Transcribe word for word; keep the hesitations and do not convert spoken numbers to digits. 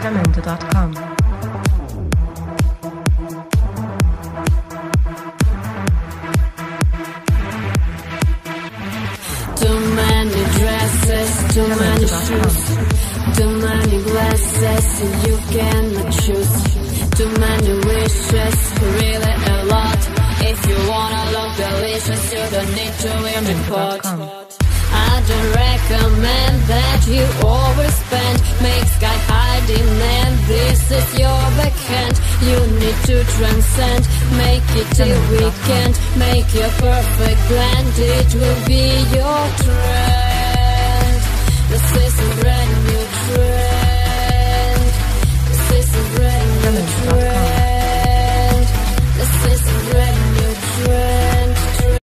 Demento dot com. Too many dresses, too many shoes, too many glasses, you cannot choose. Too many wishes, really a lot. If you wanna look delicious, you don't need to import. I don't recommend that you overspend. Make sky high demand, this is your backhand. You need to transcend, make it till weekend. Make your perfect blend, it will be your trend. This is a brand new trend. This is a brand new trend.